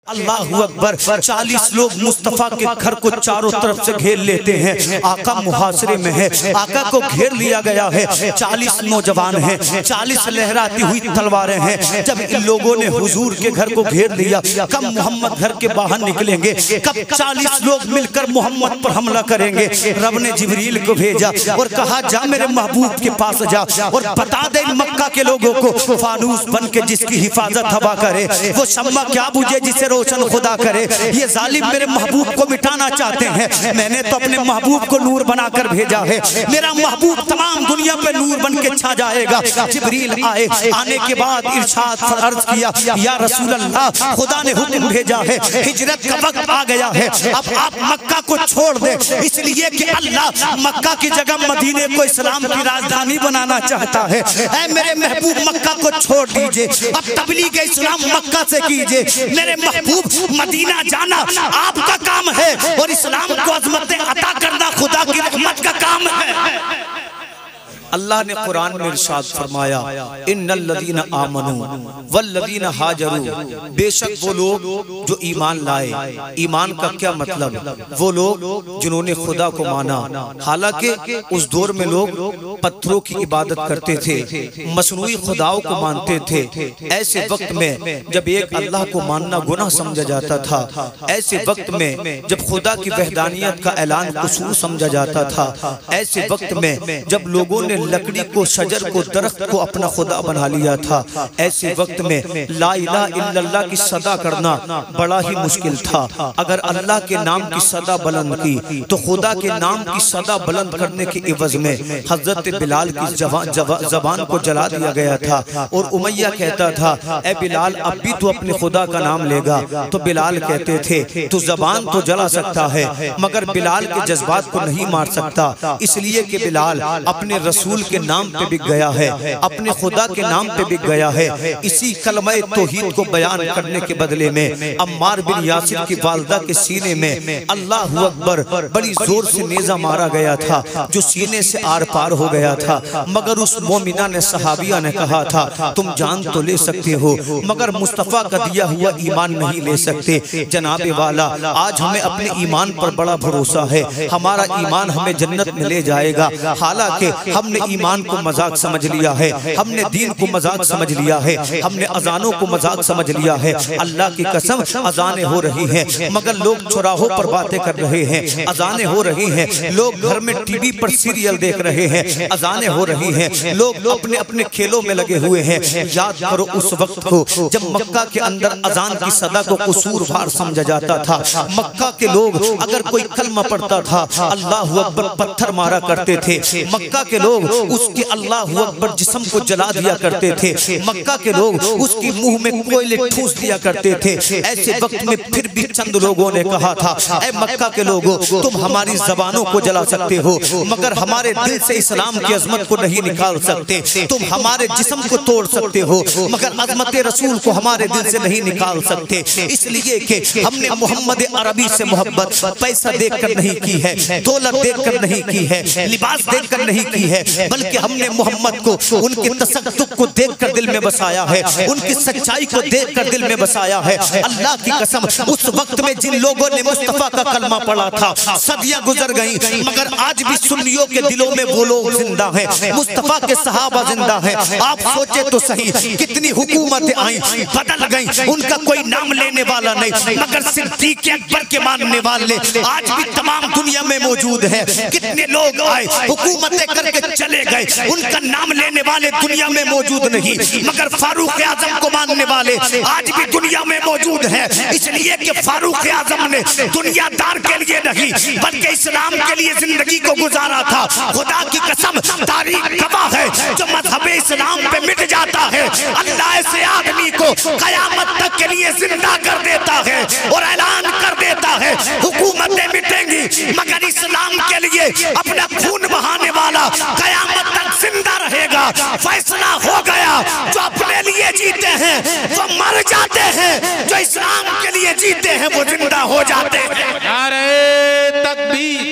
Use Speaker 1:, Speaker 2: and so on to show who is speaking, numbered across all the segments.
Speaker 1: अल्लाहु अकबर। 40 लोग मुस्तफ़ा के घर को चारों तरफ से घेर लेते हैं। आका मुहासरे में है, आका को घेर लिया गया है। 40 नौजवान हैं, 40 लहराती हुई तलवारें हैं। जब इन लोगों ने हुजूर के घर को घेर लिया, कब मोहम्मद घर के बाहर निकलेंगे, कब 40 लोग मिलकर मोहम्मद पर हमला करेंगे। रब ने जिब्रील को भेजा और कहा, जा मेरे महबूब के पास जा और बता दे मक्का के लोगों को, फानूस बन के जिसकी हिफाजत हवा करे, वो शम्मा क्या बुझे जिसे रोशन खुदा करे। ये जालिम मेरे महबूब को मिटाना चाहते हैं, मैंने तो अपने महबूब को नूर बनाकर भेजा है। मेरा महबूब तमाम दुनिया पे नूर बन के छा जाएगा। जिब्रील आए, आने के बाद इरशाद अर्ज किया, या रसूल अल्लाह, खुदा ने हुक्म भेजा है, हिजरत का वक्त आ गया है, अब आप मक्का को छोड़ दे, इसलिए कि अल्लाह मक्का की जगह मदीने को इस्लाम की राजधानी बनाना चाहता है। ऐ मेरे महबूब, मक्का को छोड़ दीजिए, अब तबलीग इस्लाम मक्का से कीजिए। मेरे महबूब, मदीना जाना आपका काम है और इस्लाम को अज़मतें अता करना खुदा की रहमत का काम है। अल्लाह ने कुरान में इरशाद फरमाया, इन्नल लदीना आमनू वल लदीना हाजरू, बेशक वो लोग जो ईमान लाए। ईमान का क्या मतलब? वो लोग जिन्होंने खुदा को माना। हालांकि उस दौर में लोग पत्थरों की इबादत करते थे, मसनूई खुदाओं को मानते थे। ऐसे वक्त में जब एक अल्लाह को मानना गुनाह समझा जाता था, ऐसे वक्त में जब खुदा की वहदानियत का ऐलान कसूर समझा जाता था, ऐसे वक्त में जब लोगों ने लकड़ी को, शजर को, दरख्त को अपना खुदा बना लिया था, ऐसे वक्त में ला इलाहा इल्लल्लाह की सदा करना बड़ा ही मुश्किल था। अगर अल्लाह के नाम की सदा बुलंद की तो खुदा के नाम की सदा बुलंद करने के इवज में हजरत बिलाल की जबान को जला दिया गया था। और उमैया कहता था, ए बिलाल, अब भी तू अपने खुदा का नाम लेगा? तो बिलाल कहते थे, तू जबान तो जला सकता है मगर बिलाल के जज्बात को नहीं मार सकता। इसलिए कि बिलाल अपने रसूल के नाम पे बिक गया है, अपने खुदा के नाम पे बिक गया है। इसी कलमा तौहीद को बयान करने के बदले में अम्मार बिन यासिर की वालदा के सीने में अल्लाहु अकबर बड़ी जोर से नेजा मारा गया था, जो सीने से आर पार हो गया था। मगर उस मोमिना ने, सहाबिया ने कहा था, तुम जान तो ले सकते हो मगर मुस्तफ़ा का दिया हुआ ईमान नहीं ले सकते। जनाबे वाला, आज हमें अपने ईमान पर बड़ा भरोसा है, हमारा ईमान हमें जन्नत में ले जाएगा। हालांकि हमने ईमान को मजाक समझ लिया है, हमने दीन को मजाक समझ लिया है, हमने अजानों को मजाक समझ लिया है। अल्लाह की कसम, अजानें हो रही हैं मगर लोग चौराहों पर बातें कर रहे हैं। अजानें हो रही हैं, लोग घर में टीवी पर सीरियल देख रहे हैं। अजानें हो रही हैं, लोग अपने अपने खेलों में लगे हुए हैं। याद करो उस वक्त को जब मक्का के अंदर अजान की सदा को कसूरवार समझा जाता था। मक्का के लोग अगर कोई कलमा पढ़ता था, अल्लाहु अकबर, पत्थर मारा करते थे। मक्का के लोग उसके अल्लाहु अकबर जिस्म को जला दिया करते थे। मक्का के लोग उसकी मुंह में कोयले ठूस दिया करते थे। ऐसे वक्त में फिर भी चंद लोगों ने कहा था, ऐ मक्का के लोगों, तुम हमारी जबानों को जला सकते हो मगर हमारे दिल से इस्लाम की अजमत को नहीं निकाल सकते। तुम हमारे जिस्म को तोड़ सकते हो मगर अजमत रसूल को हमारे दिल से नहीं निकाल सकते। इसलिए कि हमने मोहम्मद अरबी से मोहब्बत पैसा देखकर नहीं की है, दौलत देखकर नहीं की है, लिबास देखकर नहीं की है, बल्कि हमने मोहम्मद को, उनके तसद्दुक को देखकर दिल में बसाया है, उनकी सच्चाई को देखकर दिल में बसाया है। अल्लाह की कसम, उस वक्त में जिन लोगों ने मुस्तफा का कलमा पढ़ा था, सदियां गुजर गई मगर आज भी सुन्नियों के दिलों में वो लोग जिंदा हैं, मुस्तफा के सहाबा जिंदा हैं। आप सोचे तो सही, कितनी हुकूमतें आई, बदल गई, उनका कोई नाम लेने वाला नहीं मगर सिद्दीक़ अकबर के मानने वाले आज भी तमाम दुनिया में मौजूद है। कितने लोग आए, हुकूमतें करके चले गए, उनका नाम लेने वाले दुनिया में मौजूद नहीं मगर फारूक आजम को मानने वाले आज भी दुनिया में मौजूद है। इसलिए कि फारूक आजम ने दुनियादार के लिए नहीं बल्कि इस्लाम के लिए जिंदगी को गुजारा था। खुदा की कसम, तारीख गवाह है, जो मजहब इस्लाम पे मिट जाता है, अल्लाह से आदमी को कयामत तक के लिए जिंदा कर देता है और ऐलान कर देता है, हुकूमतें मिटेंगी मगर इस्लाम के लिए अपना खून बहाने वाला कयामत तक जिंदा रहेगा। फैसला हो गया, जो अपने लिए जीते हैं वो मर जाते हैं, जो इस्लाम के लिए जीते हैं वो जिंदा हो जाते हैं।
Speaker 2: नारे तकबीर,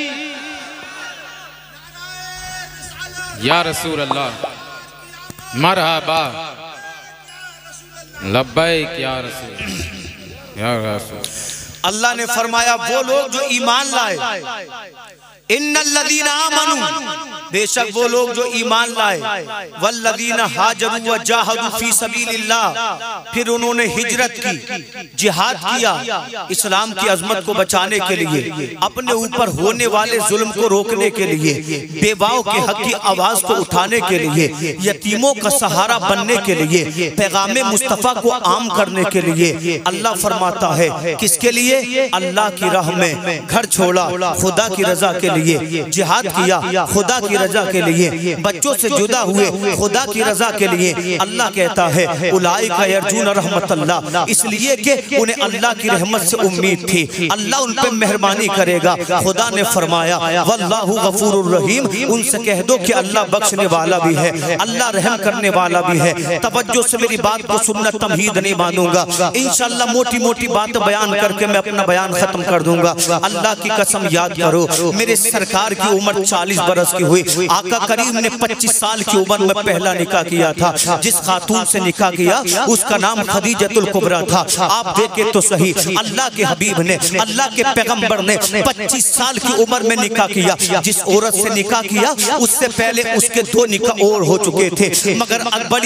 Speaker 2: या रसूल अल्लाह, मरहबा, लब्बैक या रसूल। या रसूल।
Speaker 1: अल्लाह ने फरमाया वो लोग जो ईमान लाए, इन्नल्लज़ीना आमनू, बेशक वो लोग जो ईमान लाए, वल्लज़ीना हाजरू व जाहदू फी सबीलिल्लाह, फिर उन्होंने हिजरत की, जिहाद किया इस्लाम की अजमत को बचाने के लिए, अपने ऊपर होने वाले जुल्म को रोकने के लिए, बेवाओं के हक की आवाज को उठाने के लिए, यतीमों का सहारा बनने के लिए, पैगाम मुस्तफ़ा को आम करने के लिए। अल्लाह फरमाता है किसके लिए? अल्लाह की राह में घर छोड़ा खुदा की रजा के लिए, जिहाद किया खुदा की रजा के लिए, बच्चों से जुदा हुए खुदा की रजा के लिए। अल्लाह कहता है उलाइका यरजून रहमतल्लाह, इसलिए कि उन्हें अल्लाह की रहमत से उम्मीद थी, अल्लाह उन पे मेहरबानी करेगा। खुदा ने फरमाया वल्लाहु गफूरुर रहीम, उनसे कह दो कि अल्लाह बख्शने वाला भी है, अल्लाह रहम करने वाला भी है। तवज्जो से मेरी बात को सुनना, तमहीद नहीं मानूंगा। इंशाअल्लाह मोटी मोटी बात बयान करके मैं अपना बयान खत्म कर दूंगा। अल्लाह की कसम याद करो, मेरे सरकार की उम्र 40 बरस की हुई। आका करीम ने 25 साल की उम्र में पहला निकाह किया था। जिस खातून से निकाह किया उसका नाम खदीजतुल कुबरा था। आप देखे तो सही, अल्लाह के हबीब ने, अल्लाह के पैगंबर ने 25 साल की उम्र में निकाह किया। जिस औरत से निकाह किया उससे पहले उसके 2 निकाह और हो चुके थे, मगर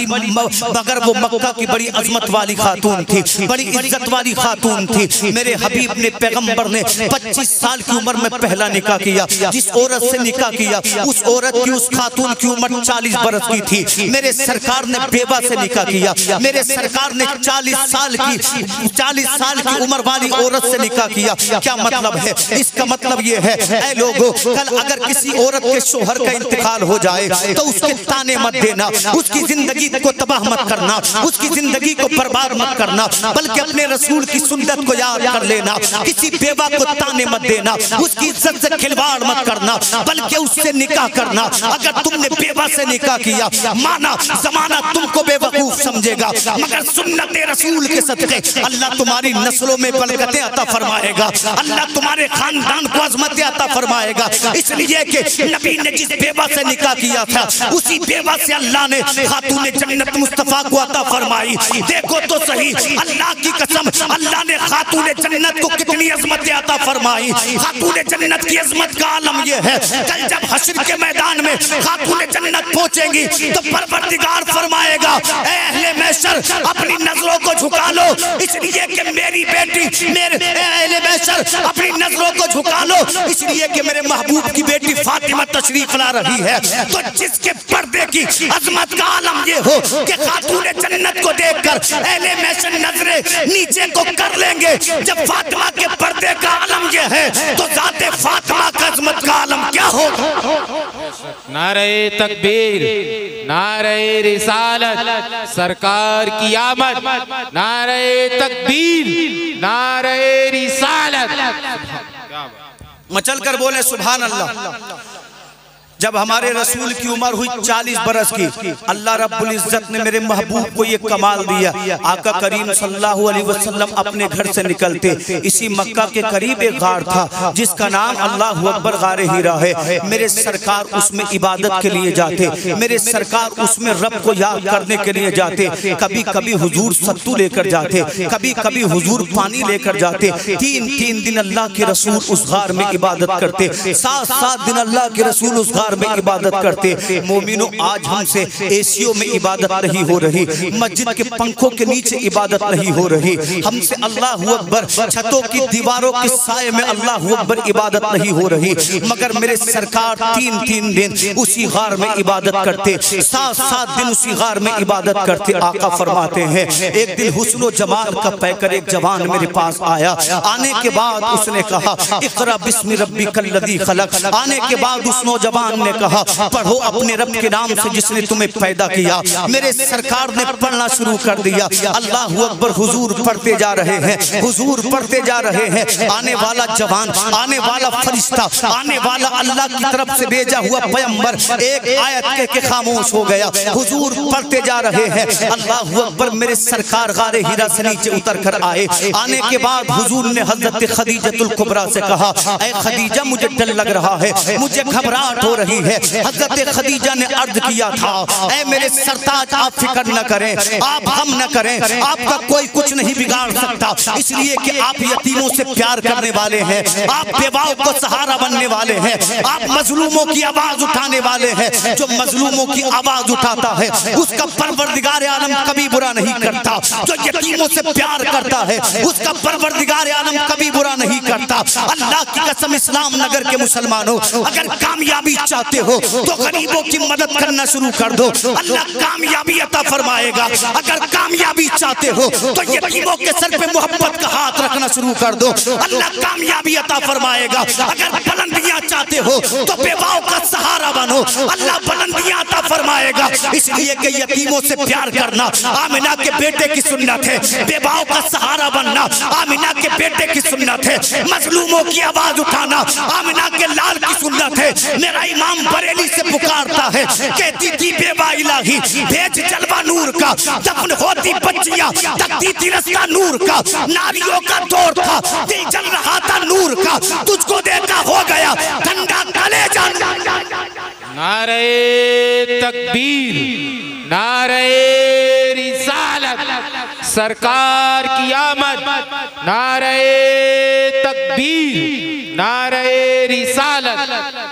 Speaker 1: वो मक्का की बड़ी अजमत वाली खातून थी, बड़ी इज्जत वाली खातून थी। मेरे हबीब ने, पैगंबर ने 25 साल की उम्र में पहला निकाह किया। जिस औरत से निकाह किया उस औरत की, उस खातून की उम्र 40 बरस की थी। मेरे सरकार ने बेवा से निकाह किया। मेरे सरकार ने 40 साल की उम्र वाली औरत से निकाह किया। क्या मतलब है? इसका मतलब ये है, ऐ लोगों, कल अगर किसी औरत के शोहर का इंतकाल हो जाए तो उसके ताने मत देना, उसकी जिंदगी को तबाह मत करना, उसकी जिंदगी को बर्बाद मत करना, बल्कि अपने रसूल की सुन्नत को याद कर लेना। किसी बेवा को ताने मत देना, उसकी इज्जत से खिलवाड़ मत करना, बल्कि उससे निकाह करना। अगर तुमने बेवा से निकाह किया, माना जमाना तुमको बेवकूफ समझेगा, मगर सुन्नत रसूल के सदक़े अल्लाह तुम्हारी नस्लों में बरकतें अता फरमाएगा, अल्लाह तुम्हारे खानदान को अज़मतें अता फरमाएगा। इसलिए कि नबी ने जिस बेवा से निकाह किया था उसी बेवा से अल्लाह ने खातून जन्नत मुस्तफ़ा को अता फरमाई। देखो तो सही, अल्लाह की कसम, अल्लाह ने खातून जन्नत को कितनी अज़मतें अता फरमाई। खातून जन्नत की अज़मत का आलम यह है, कल जब हश्र के मैदान में खातून जन्नत पहुंचेंगी तो परवरदिगार फरमाएगा, ऐ अहले महशर अपनी नजरों को झुका लो, इसलिए कि मेरी बेटी, मेरे अहले महशर अपनी नजरों को झुका लो, इसलिए कि मेरे महबूब की बेटी फातिमा तशरीफ ला रही है। तो जिसके पर्दे की अजमत का आलम ये हो कि खातून जन्नत को देखकर अहले महशर नजरें नीचे को कर लेंगे। जब फातिमा के पर्दे का आलम ये है तो जाते फातिमा का अजमत का आलम क्या होगा?
Speaker 2: नारे तकबीर, नारे रिसालत, सरकार की आमद, नारे तकबीर, नारे रिसालत।
Speaker 1: मचल कर बोले सुभान अल्लाह। जब हमारे रसूल की उम्र हुई 40 बरस की, अल्लाह रब्बुल इज्जत ने मेरे महबूब को ये कमाल दिया। आका करीम सल्लल्लाहु अलैहि वसल्लम अपने घर से निकलते, इसी मक्का के करीब एक गार था जिसका नाम अल्लाहु अकबर गारे हीरा है। मेरे सरकार उसमें इबादत के लिए जाते, मेरे सरकार उसमें रब को याद करने के लिए जाते। कभी कभी हुजूर सत्तू लेकर जाते, कभी कभी हुजूर पानी लेकर जाते। 3-3 दिन अल्लाह के रसूल उस गार में इबादत करते, 7-7 दिन अल्लाह के रसूल उस में इबादत करते। मोमिनो, आज हमसे एसियों में इबादत नहीं हो रही, मस्जिद के पंखों के नीचे इबादत नहीं हो रही, हमसे अल्लाहु अकबर छतों की दीवारों के साए में अल्लाहु अकबर इबादत नहीं हो रही। मगर मेरे सरकार 3-3 दिन उसी गार में इबादत करते, 7-7 दिन उसी गार में इबादत करते। आका फरमाते हैं, एक दिन हुस्न जमाल का पैकर एक जवान मेरे पास आया। आने के बाद उसने कहा, इक़रा बिस्मि रब्बिकल लज़ी खलक़। आने के बाद उस नौजवान ने कहा, पढ़ो अपने रब के नाम से जिसने तुम्हें पैदा किया। मेरे सरकार ने पढ़ना शुरू कर दिया। अल्लाहु अकबर, हुजूर पढ़ते जा रहे हैं, हुजूर पढ़ते जा रहे हैं। आने वाला जवान, आने वाला फरिश्ता, आने वाला अल्लाह की तरफ से भेजा हुआ पैगंबर एक आयत कह के खामोश हो गया। हुजूर पढ़ते जा रहे हैं। अल्लाहु अकबर, मेरे सरकार गारे हीरा से नीचे उतर कर आए। आने के बाद हुजूर ने हजरत खदीजतुल कुबरा से कहा, ऐ खदीजा, मुझे डर लग रहा है, मुझे घबराहट हो रही रही है। हजरत खदीजा ने अर्ज किया था, ऐ मेरे सरताज आप फिक्र न करें, आप गम न करें, आपका कोई कुछ नहीं बिगाड़ सकता, इसलिए कि आप यतीमों से प्यार करने वाले हैं, आप बेवाओं को सहारा बनने वाले हैं, आप मजलूमों की आवाज उठाने वाले हैं। जो मजलूमों की आवाज उठाता है उसका परवरदिगार आलम कभी बुरा नहीं करता, जो यतीमों से प्यार करता है उसका परवरदिगार आलम कभी बुरा नहीं करता। अल्लाह की कसम इस्लाम नगर के मुसलमानों, अगर कामयाबी चाहते हो तो गरीबों की मदद करना शुरू कर दो, अल्लाह कामयाबी अता फरमाएगा। अगर कामयाबी चाहते हो तो यतीमों के सर पे मोहब्बत का हाथ रखना शुरू कर दो, अल्लाह कामयाबी अता फरमाएगा। अगर बुलंदियां चाहते हो तो बेवाओं का सहारा बनो, अल्लाह बुलंदियां अता फरमाएगा। इसलिए कि यतीमों से प्यार करना आमिना के बेटे की सुन्नत है, बेवाओं का सहारा बनना आमिना के बेटे की सुन्नत है, मजलूमों की आवाज उठाना आमिना के लाल की सुन्नत है। मेरा इमाम बरेली से पुकारता है, कहती थी बेवा इलाही भेज जलवा नूर का, दफन होती बच्चियां तकती थी रास्ता नूर का, नारियों का दौर था दिल जल रहा था नूर का, तुझको देखा हो गया ठंडा कलेजा।
Speaker 2: नारे तकबीर, नारे रिसालत, सरकार की आमद, नारे तकबीर, नारे रिसालत।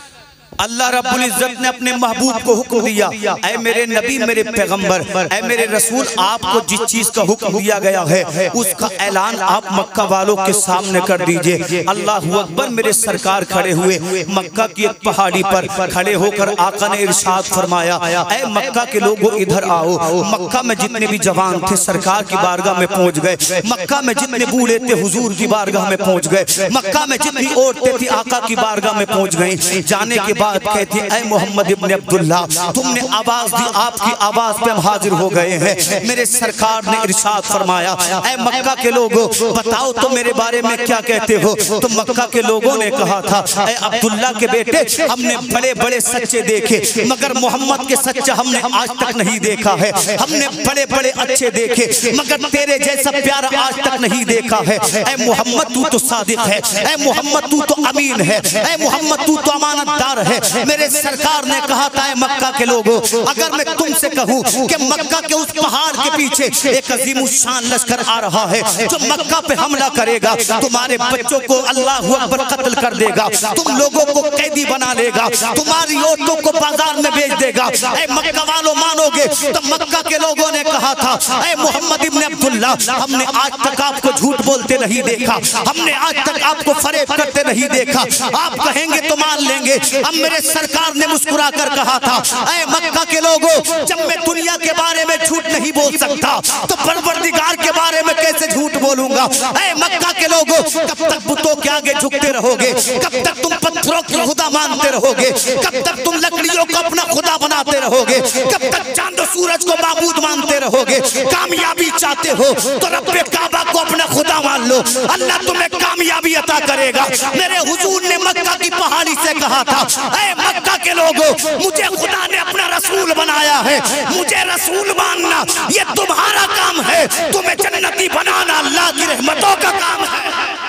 Speaker 1: अल्लाह रब्बुल इज्जत ने अपने महबूब को हुक्म दिया, ऐ मेरे नबी मेरे पैगंबर, ऐ मेरे रसूल, आपको जिस चीज का हुक्म दिया गया है उसका ऐलान आप मक्का वालों के सामने कर दीजिए। अल्लाहू अकबर। मेरे सरकार खड़े हुए मक्का की एक पहाड़ी पर खड़े होकर आका ने इरशाद फरमाया, ऐ मक्का के लोगों इधर आओ। मक्का में जितने भी जवान थे सरकार की बारगाह में पहुंच गए, मक्का में जितने बूढ़े थे हुजूर की बारगाह में पहुंच गए, मक्का में जितनी औरतें थी आका की बारगाह में पहुंच गई। जाने के बाद कहती, ऐ मोहम्मद इब्न अब्दुल्ला, तुमने आवाज दी, आपकी आवाज पे हम हाजिर हो गए हैं। मेरे सरकार ने इरशाद फरमाया, ऐ मक्का के लोगों बताओ तो मेरे बारे में क्या कहते हो। तो मक्का के लोगों ने कहा था, ऐ अब्दुल्ला के बेटे, हमने बड़े बड़े सच्चे देखे मगर मोहम्मद के सच्चा हमने आज तक नहीं देखा है, हमने बड़े बड़े अच्छे देखे मगर तेरे जैसा प्यारा आज तक नहीं देखा है। ऐ मोहम्मद तू तो सादिक है, ऐ मोहम्मद तू तो अमीन है, ऐ मोहम्मद तू तो अमानतदार है। मेरे सरकार ने कहा था, ऐ मक्का के लोगों, अगर मैं तुमसे कहूं कि मक्का के उस पहाड़ के पीछे एक अजीमुशान लश्कर आ रहा है जो मक्का पे हमला करेगा, तुम्हारे बच्चों को अल्लाहू अकबर कत्ल कर देगा, तुम लोगों को कैदी बना लेगा, तुम्हारी औरतों को बाजार में बेच देगा, ऐ मक्का वालों मानोगे? तो मक्का के लोगों ने कहा था, ऐ मोहम्मद इब्न अब्दुल्ला, हमने आज तक आपको झूठ बोलते नहीं देखा, हमने आज तक आपको फरेब करते नहीं देखा, आप कहेंगे तो मान लेंगे। अब मेरे सरकार ने मुस्कुरा कर कहा था, ऐ मक्का के लोगों, जब मैं दुनिया के बारे में झूठ नहीं बोल सकता तो परवरदिगार के बारे में कैसे झूठ बोलूंगा। ऐ मक्का के लोगों, कब तक बुतों के आगे झुकते रहोगे, कब तक तुम पत्थरों को खुदा मानते रहोगे, कब तक तुम लकड़ियों को अपना खुदा बनाते रहोगे, कब तक चांद सूरज को माबूद मानते रहोगे। कामयाबी चाहते हो तो रब्बे काबा को अपना खुदा मान लो, अल्लाह तुम्हें कामयाबी अता करेगा। मेरे हुजूर ने मक्का की पहाड़ी से कहा था, ऐ मक्का के लोगों, मुझे खुदा ने अपना रसूल बनाया है, मुझे रसूल मानना ये तुम्हारा काम है, तुम्हें जन्नती बनाना अल्लाह की रहमतों का काम है।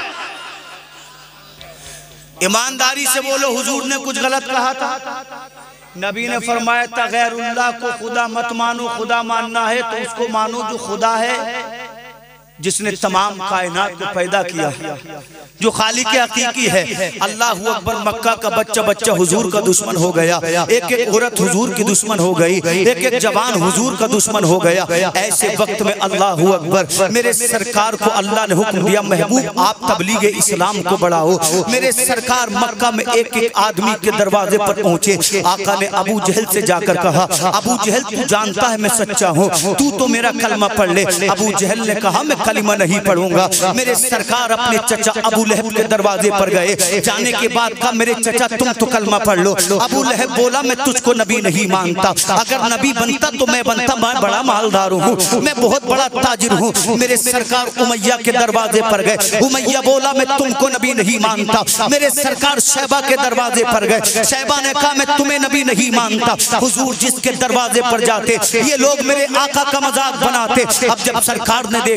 Speaker 1: ईमानदारी से बोलो, हुजूर ने कुछ गलत कहा था? नबी ने फरमाया था, गैरुल्लाह को खुदा मत मानो, खुदा मानना है तो उसको मानो जो खुदा है, जिसने तमाम कायनात को पैदा किया, जो खालिक हकीकी है। अल्लाहू अकबर। मक्का का बच्चा बच्चा हुजूर का दुश्मन हो गया, एक एक औरत हुजूर की दुश्मन हो गई, एक एक जवान हुजूर का दुश्मन हो गया। ऐसे वक्त में अल्लाहू अकबर, मेरे सरकार को अल्लाह ने हुक्म दिया, महबूब आप तबलीग इस्लाम को बढ़ाओ। मेरे सरकार मक्का में एक एक आदमी के दरवाजे पर पहुंचे। आका ने अबू जहल से जाकर कहा, अबू जहल तू जानता है मैं सच्चा हूँ, तू तो मेरा कलमा पढ़ ले। अबू जहल ने कहा, मैं कलिमा नहीं पढ़ूंगा। मेरे सरकार अपने चचा अबू लहब के दरवाजे पर गए। जाने के बाद कहा, मेरे चचा तुम तो कलमा पढ़ लो। अबू लहब बोला, मैं तुझको नबी नहीं मानता, अगर नबी बनता तो मैं बनता, मैं बड़ा मालदार हूँ, मैं बहुत बड़ा ताजिर हूँ। मेरे सरकार उमैया के दरवाजे पर गए। उमैया बोला, मैं तुमको नबी नहीं मानता। मेरे सरकार शैबा के दरवाजे पर गए। शैबा ने कहा, मैं तुम्हें नबी नहीं मानता। हुजूर जिसके दरवाजे पर जाते ये लोग मेरे आका का मजाक बनाते। अब जब सरकार ने देखा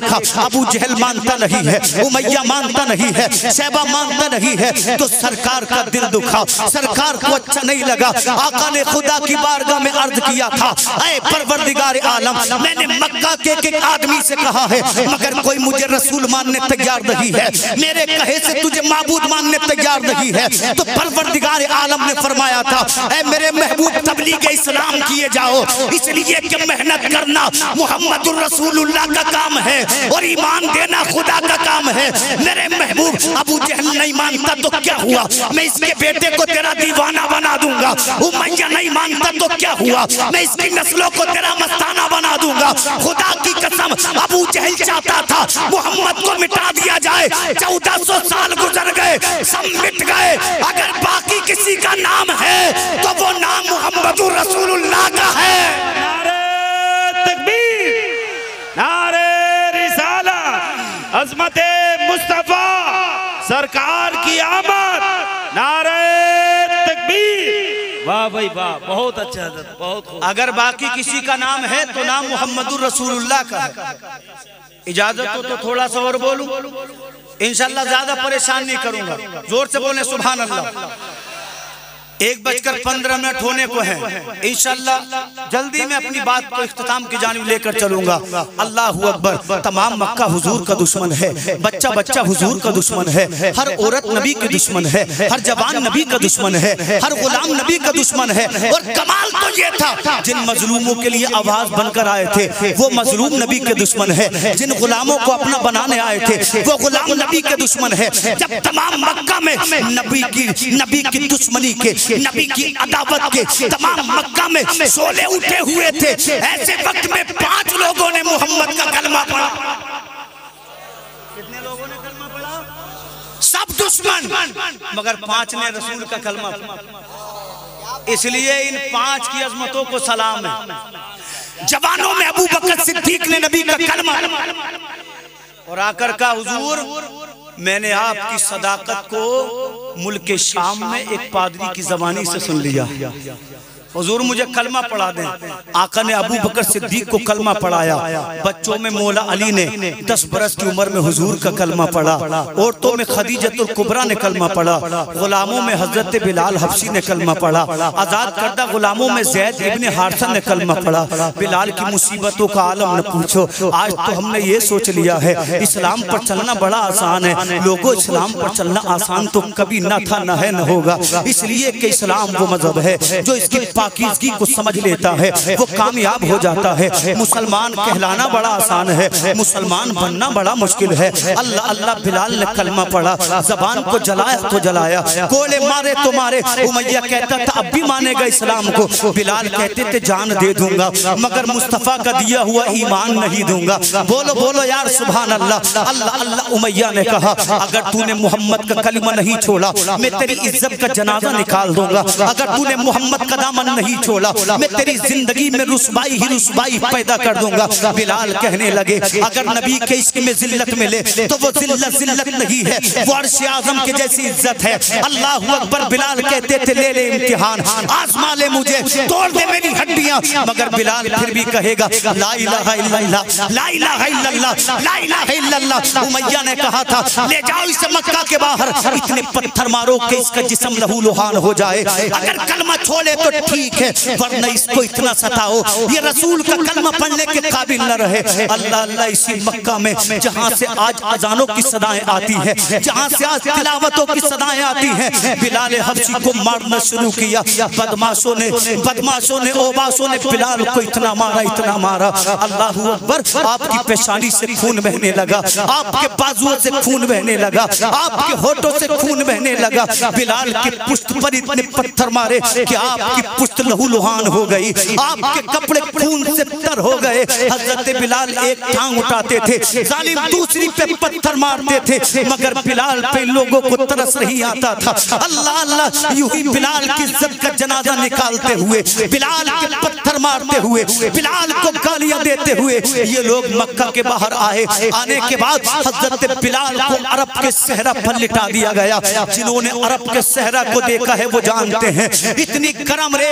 Speaker 1: अबू जहल मानता नहीं है, उमैया मानता नहीं है, शैबा मानता नहीं है, तो सरकार का दिल दुखा, सरकार को अच्छा नहीं लगा। आका ने खुदा की बारगाह में अर्ज किया था, ऐ परवरदिगार आलम, मैंने मक्का के एक आदमी से कहा है मगर कोई मुझे रसूल मानने तैयार नहीं है, मेरे कहे से तुझे माबूद मानने तैयार नहीं है। तो परवरदिगार आलम ने फरमाया था, ऐ मेरे महबूब तबलीग इस्लाम किए जाओ, इसलिए कि मेहनत करना मुहम्मदुर रसूलुल्लाह का काम है और ईमान देना खुदा का काम है। मेरे महबूब अबू जहल नहीं मानता तो क्या हुआ, मैं इसके बेटे को तेरा दीवाना बना दूंगा। उमैया नहीं मानता तो क्या हुआ, मैं इसकी नस्लों को तेरा मस्ताना बना दूंगा। खुदा की कसम अबू जहल चाहता था मोहम्मद को मिटा दिया जाए। 1400 साल गुजर गए, सब मिट गए। अगर बाकी किसी का नाम है तो वो नाम मुहम्मदुर रसूलुल्लाह का है।
Speaker 2: नारे तकबीर, नारे रिसालत, अज़मते मुस्तफा सरकार की आमद, नारे तकबीर। वाह भाई वाह, बहुत अच्छा, बहुत।
Speaker 1: अगर बाकी किसी का नाम है तो नाम मुहम्मदुर रसूलुल्लाह का है। इजाजत हो तो थोड़ा सा और बोलूं, इंशाल्लाह ज्यादा परेशान नहीं करूंगा। जोर से बोले सुभान अल्लाह। 1:15 होने को है, इंशाल्लाह जल्दी में अपनी बात को इख्तिताम की जानिब लेकर चलूंगा। अल्लाहू अकबर। तमाम मक्का हुजूर का दुश्मन है, बच्चा बच्चा हुजूर का दुश्मन है, हर औरत नबी के दुश्मन है, हर जवान नबी का दुश्मन है, हर गुलाम नबी का दुश्मन है। और कमाल तो ये था, जिन मजलूमों के लिए आवाज बनकर आए थे वो मजलूम नबी के दुश्मन है, जिन गुलामों को अपना बनाने आए थे वो गुलाम नबी के दुश्मन है। जब तमाम मक्का में नबी की दुश्मनी के, नबी की अदावत के तमाम मक्का में शोले उठे हुए थे, ऐसे वक्त में 5 लोगों ने मोहम्मद का कलमा पढ़ा। कितने लोगों ने कलमा पढ़ा? सब दुश्मन, मगर 5 ने रसूल का कलमा पढ़ा। इसलिए इन 5 की अजमतों को सलाम है। जवानों में अबू बकर सिद्दीक ने नबी का कलमा और आकर का हुजूर, मैंने आपकी सदाकत को मुल्क शाम में एक पादरी की ज़बानी से सुन लिया, हुजूर मुझे कलमा पढ़ा दें। आका ने अबू बकर सिद्दीक को कलमा पढ़ाया। बच्चों में मौला अली ने 10 बरस की उम्र में हुजूर का कलमा पढ़ा। औरतों में खदीजतुल कुबरा ने कलमा पढ़ा। गुलामों में हजरत बिलाल हबशी ने कलमा पढ़ा। आज़ाद करदा गुलामों में ज़ैद इब्ने हारिसा ने कलमा पढ़ा। बिलाल की मुसीबतों का आलम न पूछो। आज तो हमने ये सोच लिया है इस्लाम पर चलना बड़ा आसान है। लोगों, इस्लाम पर चलना आसान तो कभी न था, न है, न होगा। इसलिए कि इस्लाम वो मजहब है जो इसकी पाकीज़गी को समझ लेता है वो कामयाब हो जाता है। मुसलमान कहलाना बड़ा आसान है, मुसलमान बनना बड़ा मुश्किल है। अल्लाह अल्लाह। बिलाल ने कलमा पढ़ा, जबान को जलाया तो जलाया, कोड़े मारे तो मारे। उमैया कहता था अब भी मानेगा इस्लाम को। बिलाल कहते थे जान दे दूंगा मगर मुस्तफ़ा का दिया हुआ ईमान नहीं दूंगा। बोलो बोलो यार सुभान अल्लाह। अल्लाह अल्लाह। उमैया ने कहा अगर तूने मोहम्मद का कलमा नहीं छोड़ा मैं तेरी इज्जत का जनाजा निकाल दूंगा। अगर तूने मोहम्मद का दामन नहीं छोड़ा मैं तेरी जिंदगी में रुसवाई ही रुसवाई पैदा कर दूंगा। बिलाल कहने लगे अगर नबी के इश्क में जिल्लत मिले तो वो जिल्लत जिल्लत नहीं है, वो अर्श आज़म के जैसी इज्जत है। अल्लाहू अकबर। बिलाल कहते थे ले ले इम्तिहान, आजमा ले मुझे, तोड़ दे मेरी हड्डियां। मगर बिलाल फिर भी कहेगा ला इलाहा इल्लल्लाह, ला इलाहा इल्लल्लाह, ला इलाहा इल्लल्लाह। उमैया ने कहा था ले जाओ इसे मक्का के बाहर, इतने पत्थर मारो कि इसका जिस्म लहू लुहान हो जाए। अगर कलमा छोड़े तो ठीक है, वरना इसको इतना सताओ ये रसूल का कलमा पढ़ने के काबिल न रहे। अल्लाह अल्लाह। इसी मक्का में जहाँ से आज अजानों की सदाएं आती है, जहाँ से आज तिलावतों की सदाएं आती हैं, बिलाल हबशी को मारना शुरू किया। बदमाशों ने ओबासों ने बिलाल को इतना मारा, इतना मारा। अल्लाहू अकबर। आपकी पेशानी से खून बहने लगा, आपके बाजुओं से खून बहने लगा, आपके होठों से खून बहने लगा। बिलाल के पुश्त पर इतने पत्थर मारे कि आपकी पुश्त लहू लुहान हो गई, आपके कपड़े खून से तर हो गए। हजरत बिलाल एक टांग उठाते थे, जालिम दूसरी पे पत्थर मारते थे, मगर बिलाल पे लोगों को तरस नहीं आता था। अल्लाह अल्लाह। यूं ही बिलाल की इज्जत का जनाजा निकालते हुए, बिलाल के पत्थर मारते हुए, बिलाल को गालियां देते हुए ये लोग मक्का के बाहर आए। आने के बाद हजरत बिलाल को अरब के सहरा पर लिटा दिया गया। जिन्होंने अरब के सहरा को देखा है वो जानते हैं इतनी गर्म रेत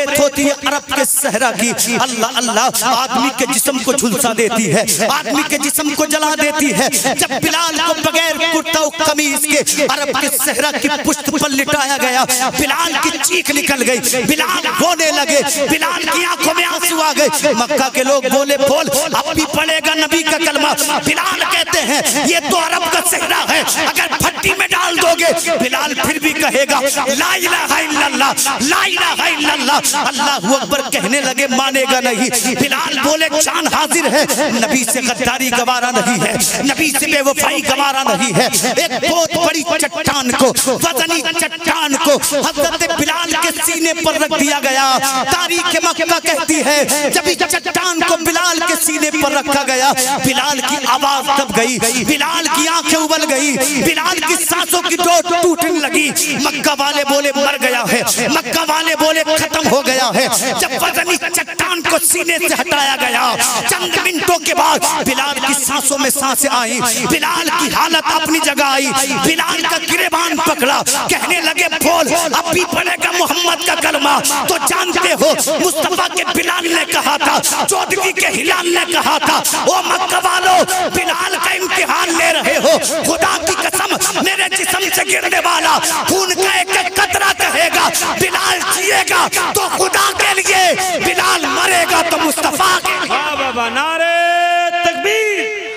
Speaker 1: रेत होती है अरब के सहरा की, अल्लाह अल्लाह आदमी के जिस्म को झुलसा देती है, आदमी के जिस्म को जला देती है। जब बिलाल को बगैर कुर्ता कमीज के अरब के सहरा की पुष्ट पर लिटाया गया, बिलाल की चीख निकल गई, बिलाल रोने लगे, बिलाल की आंखों में आंसू आ गए। मक्का के लोग बोले बोल अब भी पड़ेगा नबी का कलमा। बिलाल कहते हैं ये तो अरब का सहरा है, अगर भट्टी में डाल दोगे बिलाल फिर भी कहेगा ला इलाहा इल्लल्लाह, ला इलाहा इल्लल्लाह। अल्लाहू अकबर कहने लगे मानेगा नहीं। बिलाल बोले जान हाजिर है, नबी से गद्दारी गवारा नहीं है, नबी से बेवफाई गवारा नहीं है। एक बहुत बड़ी चट्टान को, वजनी चट्टान को हजरत बिलाल के सीने पर रख दिया गया। तारीख मक्का कहती है जब इस चट्टान को बिलाल के सीने पर रखा गया, बिलाल की आवाज दब गई, बिलाल की आंखें उबल गई, बिलाल की सांसों की डोर टूटने लगी। मक्का वाले बोले मर गया है, मक्का वाले बोले खत्म हो गया है। जब वजनी चट्टान को सीने से हटाया गया, चंद मिनटों के बाद बिलाल की सांसों में सांसें आई, बिलाल की हालत अपनी जगह आई। बिलाल का गिरेबान पकड़ा, कहने लगे बोल अब भी पड़ेगा मोहम्मद का कलमा। तो जानते हो मुस्तफा के बिलाल ने कहा था, चौधरी के हिलाल ने कहा था, ओ मक्का वालों बिलाल का इम्तिहान ले रहे हो, खुदा की कसम मेरे जिस्म से गिरने वाला खून का एक एक कतरा कहेगा बिलाल जिएगा तो खुदा के लिए, बिलाल मरेगा तो मुस्तफा के लिए।
Speaker 2: बाबा नारे तकबीर,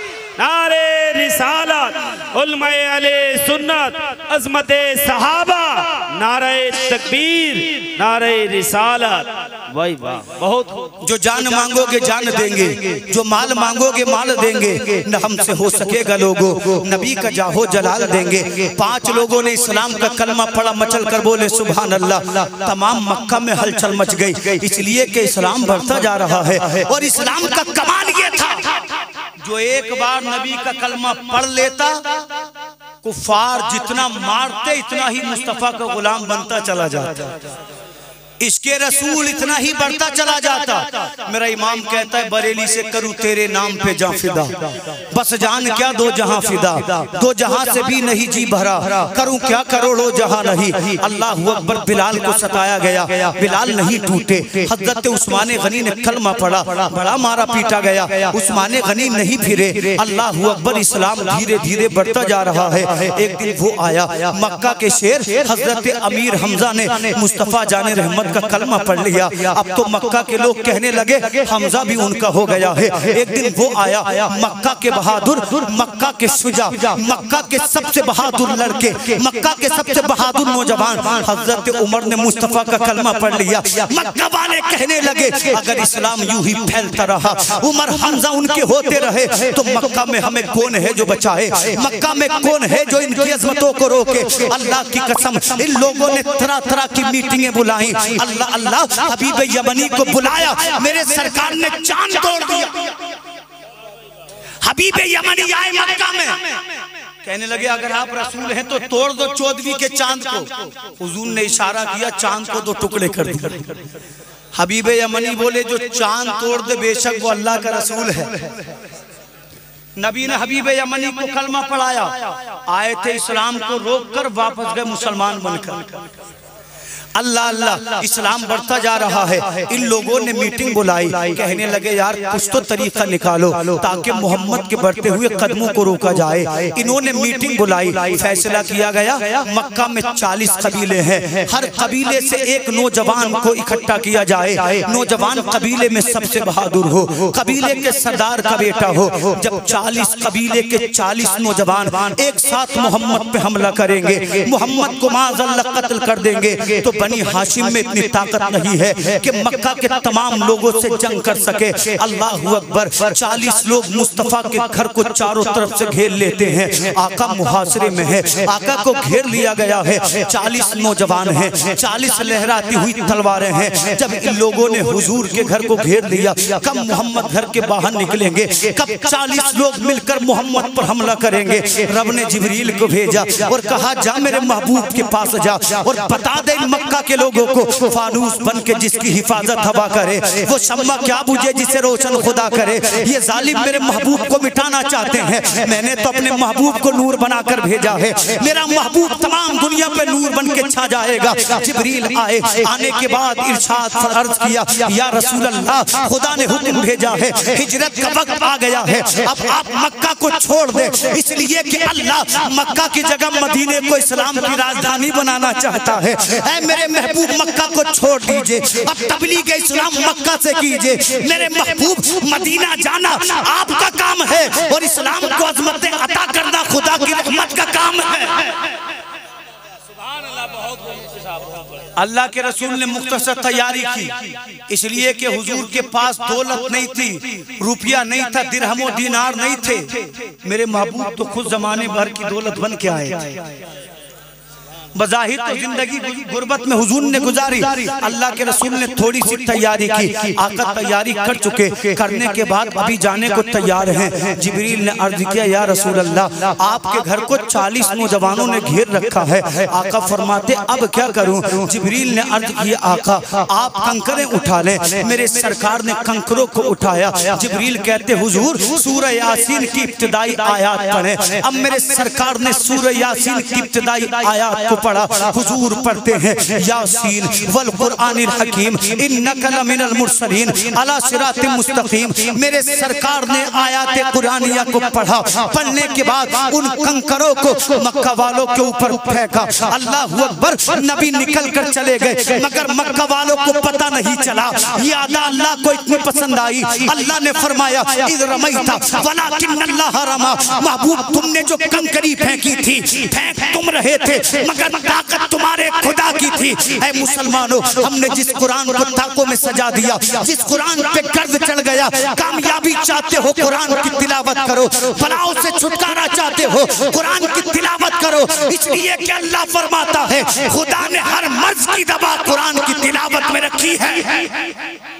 Speaker 2: नारे रिसालत, उलमाए अहले सुन्नत, अज़मते सहाबा, नारे तकबीर, नारे रिसालत। वाह वाह, बहुत।
Speaker 1: जो जान मांगोगे जान देंगे, जो माल मांगोगे माल देंगे, न हमसे हो सकेगा लोगों, नबी का जाहो जलाल देंगे। 5 लोगों ने इस्लाम का कलमा पढ़ा, मचल कर बोले सुभान अल्लाह। तमाम मक्का में हलचल मच गई, इसलिए कि इस्लाम बढ़ता जा रहा है। और इस्लाम का कमाल ये था जो एक बार नबी का कलमा पढ़ लेता, कुफार जितना मारते इतना ही मुस्तफा का गुलाम बनता चला जाता, इसके रसूल इतना ही बढ़ता चला जाता। मेरा इमाम कहता है बरेली से करूँ तेरे नाम पे जान फिदा, बस जान क्या दो जहां फिदा, दो जहां से भी नहीं जी भरा, करूँ क्या करोड़ों जहां नहीं। अल्लाह अकबर। बिलाल को सताया गया, बिलाल नहीं टूटे। हजरत उस्मान गनी ने कलमा पढ़ा, बड़ा मारा पीटा गया, उस्मान गनी नहीं फिरे। अल्लाह अकबर। इस्लाम धीरे धीरे बढ़ता जा रहा है। एक दिन वो आया, मक्का के शेर हजरत अमीर हमजा ने मुस्तफा जाने रहमत का कलमा पढ़ लिया। अब तो मक्का के लोग कहने लगे हमजा भी उनका हो गया है। एक दिन वो आया, मक्का के बहादुर, मक्का के शुजा, मक्का के सबसे बहादुर लड़के, मक्का के सबसे बहादुर नौजवान हजरत उमर ने मुस्तफा का कलमा पढ़ लिया। मक्का वाले कहने लगे अगर इस्लाम यूं ही फैलता रहा, उमर हमजा उनके होते रहे, तो मक्का में हमें कौन है जो बचाए, मक्का में कौन है जो इनकी अजमतों को रोके। अल्लाह की कसम इन लोगों ने तरह तरह की मीटिंगें बुलाई। अल्लाह अल्लाह हबीब यमनी को बुलाया, मेरे सरकार ने चांद तोड़ दिया। हबीब यमनी आए मक्का में, कहने लगे अगर आप रसूल हैं तो तोड़ दो चौदवी के चांद को। हुजूर ने इशारा किया, चांद को 2 टुकड़े कर दिए। हबीब यमनी बोले जो चांद तोड़ दे बेशक वो अल्लाह का रसूल है। नबी ने हबीब यमनी को कलमा पढ़ाया, आए थे इस्लाम को रोक कर वापस गए मुसलमान बनकर। अल्लाह अल्लाह। इस्लाम बढ़ता जा रहा है। इन लोगों ने मीटिंग बुलाई, कहने लगे यार कुछ तो तरीका निकालो ताकि मोहम्मद के बढ़ते हुए कदमों को रोका जाए। इन्होंने मीटिंग बुलाई, फैसला किया गया मक्का में 40 कबीले हैं, हर कबीले से एक नौजवान को इकट्ठा किया जाए। नौजवान कबीले में सबसे बहादुर हो, कबीले के सरदार का बेटा हो। जब 40 कबीले के 40 नौजवान एक साथ मोहम्मद पे हमला करेंगे, मोहम्मद को माज़अल्लाह कत्ल कर देंगे, तो बनी हाशिम में इतनी ताकत नहीं है कि मक्का के तमाम लोगों से जंग कर सके। अल्लाह अकबर। 40 लोग मुस्तफा के घर को चारों तरफ से घेर लेते हैं। आका मुहासरे में है, आका को घेर लिया गया है। 40 नौजवान हैं, 40 लहराती हुई तलवारें हैं। जब इन लोगों ने हुजूर के घर को घेर लिया, कब मोहम्मद घर के बाहर निकलेंगे, कब 40 लोग मिलकर मोहम्मद पर हमला करेंगे। रब ने जिब्रील को भेजा और कहा जा मेरे महबूब के पास जा और बता दे मक्का के लोगों को फानूस बन के जिसकी हिफाजत हवा करे, वो शम्मा क्या बुझे जिसे रोशन खुदा करे। ये जालिम मेरे महबूब को मिटाना चाहते हैं, मैंने तो अपने महबूब को नूर बनाकर भेजा है। मेरा महबूब तमाम दुनिया पे नूर बन के छा जाएगा। जिब्रील आए, आने के बाद इरशाद अर्ज किया, या रसूल अल्लाह, खुदा ने हुक्म भेजा है, हिजरत का वक्त आ गया है, अब आप मक्का को छोड़ दे, इसलिए कि अल्लाह मक्का की जगह मदीने को इस्लाम की राजधानी बनाना चाहता है। ऐ मेरे महबूब मक्का को छोड़ दीजिए, अब तबलीग इस्लाम मक्का से कीजिए। मेरे महबूब मदीना जाना आपका काम है और इस्लाम को अज़मतें अता करना खुदा की रहमत का काम है। अल्लाह के रसूल ने मुख्तसर तैयारी की, इसलिए कि हुजूर के पास दौलत नहीं थी, रुपया नहीं था, दिरहम दीनार नहीं थे। मेरे महबूब तो खुद जमाने भर की दौलत बन के आए थे। बज़ाहिर तो जिंदगी गुर्बत में हुजूर ने गुजारी, अल्लाह के रसूल ने थोड़ी सी तैयारी की। आका तैयारी कर चुके, करने के बाद अभी जाने को तैयार हैं। जिब्रील ने अर्ज किया, या रसूल अल्लाह, आपके घर को 40 नौजवानों ने घेर रखा है। आका फरमाते, अब क्या करूं? जिब्रील ने अर्ज किया, आका आप कंकरें उठा लें। मेरे सरकार ने कंकरों को उठाया। जिब्रील कहते, हुजूर सूरह यासीन की इब्तिदाई आयत पढ़ें। अब मेरे सरकार ने सूरह यासीन की इब्तिदाई आयत को पढ़ा। हुजूर पढ़ते हैं, यासीन वल कुरआनिल हकीम इन्नका लमिनल मुरसलीन अला सिरातिम मुस्तकीम। मेरे सरकार ने आयत कुरानिया को पढ़ा। पढ़ने के बाद उन कंकरों को मक्का वालों के ऊपर फेंका। अल्लाहू अकबर, नबी निकल कर चले गए, मगर मक्का वालों को पता नहीं चला। ये अदा अल्लाह को इतनी पसंद आई, अल्लाह ने फरमाया, इज़ रमैता वलाकिन्नल्लाह रमा। महबूब, तुमने जो कंकरी फेंकी थी, फेंक तुम रहे थे, मगर ताकत तुम्हारे खुदा की थी। ऐ मुसलमानों, हमने जिस कुरान को ताकों में सजा दिया, जिस कुरान पे कर्ज चढ़ गया, कामयाबी चाहते हो कुरान की तिलावत करो, बलाओं से छुटकारा चाहते हो कुरान की तिलावत करो। इसलिए कि अल्लाह फरमाता है, खुदा ने हर मर्ज की दवा कुरान की तिलावत में रखी है।